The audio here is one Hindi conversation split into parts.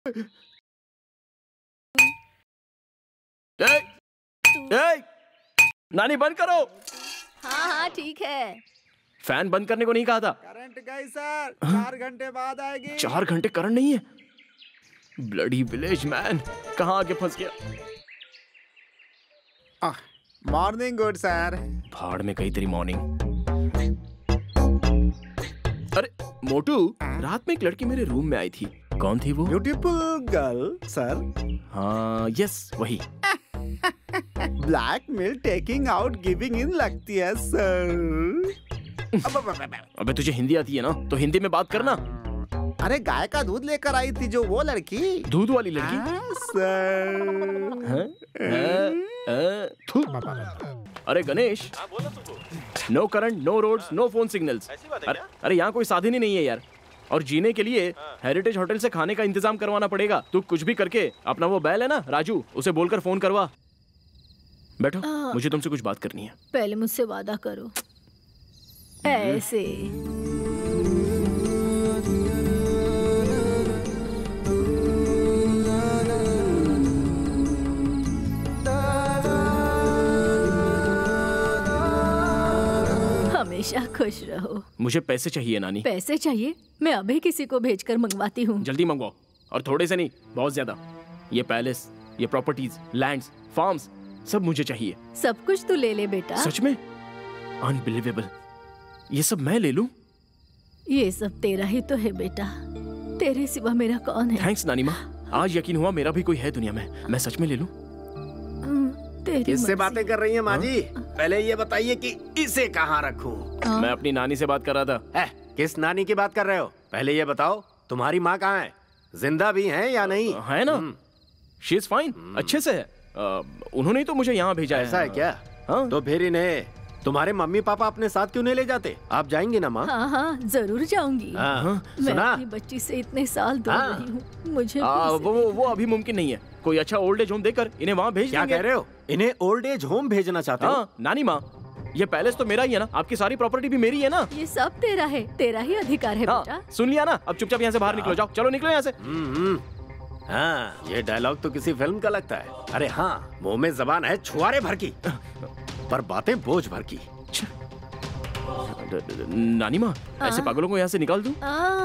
नानी बंद करो। हाँ हाँ ठीक है। फैन बंद करने को नहीं कहा था। करंट गई सर, 4 घंटे बाद आएगी। 4 घंटे करंट नहीं है। ब्लडी विलेज मैन, कहाँ आके फंस गया। Morning good sir. भाड़ में गई तेरी मॉर्निंग। अरे मोटू, रात में एक लड़की मेरे रूम में आई थी। कौन थी वो? Beautiful girl sir. हाँ यस वही। Blackmail taking out giving in लगती है सर। अबे तुझे हिंदी आती है ना, तो हिंदी में बात करना। अरे गाय का दूध लेकर आई थी जो वो लड़की। दूध वाली लड़की? सर। अरे Ganesh, no current, no roads, no phone signals. अरे यहाँ कोई साधन ही नहीं है यार। और जीने के लिए हेरिटेज होटल से खाने का इंतजाम करवाना पड़ेगा। तू कुछ भी करके अपना वो बैल है ना राजू, उसे बोलकर फोन करवा। बैठो, मुझे तुमसे कुछ बात करनी है। पहले मुझसे वादा करो। ऐसे हमेशा खुश रहो। मुझे पैसे चाहिए नानी। पैसे चाहिए? मैं अभी किसी को भेजकर मंगवाती हूँ। जल्दी मंगवाओ, और थोड़े से नहीं, बहुत ज्यादा। ये पैलेस, ये प्रॉपर्टीज, लैंड्स, फार्म्स, सब मुझे चाहिए। सब कुछ तू ले ले बेटा। सच में? अनबिलीवेबल। ये सब मैं ले लूं? ये सब तेरा ही तो है बेटा, तेरे सिवा मेरा कौन है? थैंक्स नानी माँ, आज यकीन हुआ मेरा भी कोई है दुनिया में। मैं सच में ले लूं? किससे बातें कर रही हैं माँ जी? पहले ये बताइए कि इसे कहाँ रखूं? मैं अपनी नानी से बात कर रहा था। किस नानी की बात कर रहे हो? पहले ये बताओ, तुम्हारी माँ कहाँ है? जिंदा भी है या नहीं? है ना, शी इज फाइन, अच्छे से है। उन्होंने ही तो मुझे यहाँ भेजा है। ऐसा है क्या? हाँ? तो फिर इन्हें तुम्हारे मम्मी पापा अपने साथ क्यों नहीं ले जाते? आप जाएंगी ना माँ? हाँ हाँ जरूर जाऊंगी। मैं अपनी बच्ची से इतने साल दूर रही हूँ, मुझे वो अभी मुमकिन नहीं है। कोई अच्छा ओल्ड एज होम देकर इन्हें वहाँ भेज क्या देंगे। कह रहे हो? इन्हें ओल्ड एज होम भेजना चाहते हो? नानी माँ, ये पैलेस तो मेरा ही है ना, आपकी सारी प्रॉपर्टी भी मेरी है ना। ये सब तेरा है, तेरा ही अधिकार है बेटा। सुन लिया ना, अब चुपचाप यहाँ से बाहर निकलो। जाओ, चलो निकलो यहाँ से। हाँ, ये डायलॉग तो किसी फिल्म का लगता है। अरे हाँ, मुंह में जबान है छुआरे भर की, पर बातें बोझ भर की। नानी माँ, ऐसे पागलों को यहाँ से निकाल दूं?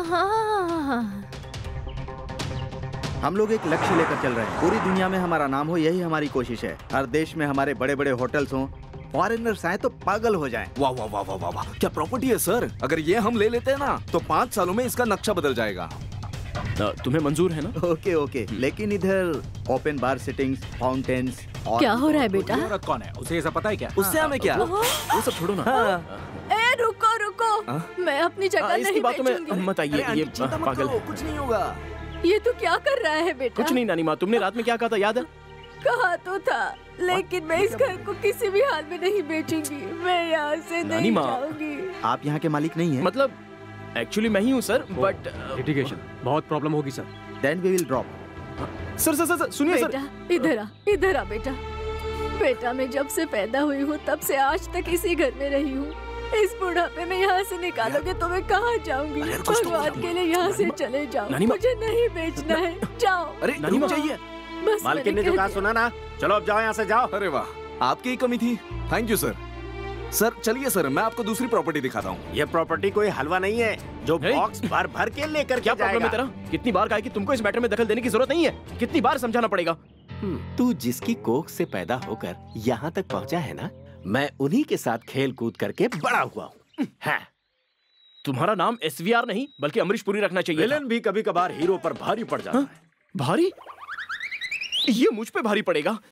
हम लोग एक लक्ष्य लेकर चल रहे हैं। पूरी दुनिया में हमारा नाम हो, यही हमारी कोशिश है। हर देश में हमारे बड़े बड़े होटल्स हों, फॉरेनर्स आए तो पागल हो जाएं। वाह वाह वाह वाह वाह, क्या प्रॉपर्टी है सर। अगर ये हम ले लेते हैं ना, तो 5 सालों में इसका नक्शा बदल जाएगा। तुम्हें मंजूर है ना? ओके ओके, लेकिन इधर ओपन बार सिटिंग्स, फाउंटेन्स। क्या हो रहा है बेटा? कौन है? उसे ऐसा पता है क्या? उससे हमें क्या? वो सब छोड़ो ना। ए रुको रुको, मैं अपनी जगह नहीं बेचूंगी। मत आइए, ये पागल है। कुछ नहीं होगा। ये तू क्या कर रहा है बेटा? कुछ नहीं नानी माँ, तुमने रात में क्या कहा था याद है? कहा तो था, लेकिन मैं इस घर को किसी भी हाल में नहीं बेचूंगी। मैं यहाँ से नहीं जाऊंगी। आप यहाँ के मालिक नहीं हैं? मतलब एक्चुअली मैं ही हूँ सर, बट लिटिगेशन बहुत प्रॉब्लम होगी sir. Then we will drop. Sir सुनिए सर। बेटा इधर आ बेटा। बेटा मैं जब से पैदा हुई हूँ तब से आज तक इसी घर में रही हूँ। इस बुढ़ापे में यहाँ से निकालोगे तो मैं कहाँ जाऊंगी? भगवान के लिए यहाँ से चले जाओ, मुझे नहीं बेचना है। जाओ। अरे नानी माँ चाहिए। मालकिन ने जो कहा सुना ना, चलो अब जाओ यहाँ से, जाओ। अरे वाह, आपकी ही कमी थी। Thank you sir. सर चलिए सर, मैं आपको दूसरी प्रॉपर्टी दिखाता हूँ। ये प्रॉपर्टी कोई हलवा नहीं है जो बॉक्स भर भर के लेकर क्या प्रॉब्लम है तेरा? कितनी बार कहा कि तुमको इस मैटर में दखल देने की जरूरत नहीं है? कितनी बार समझाना पड़ेगा? तू जिसकी कोख से पैदा होकर यहाँ तक पहुँचा है ना, मैं उन्हीं के साथ खेल कूद करके बड़ा हुआ हूँ। तुम्हारा नाम SVR नहीं बल्कि अमरीश पुरी रखना चाहिए। विलन भी कभी कभार हीरो पर भारी पड़ जाता है। भारी? ये मुझ पे भारी पड़ेगा?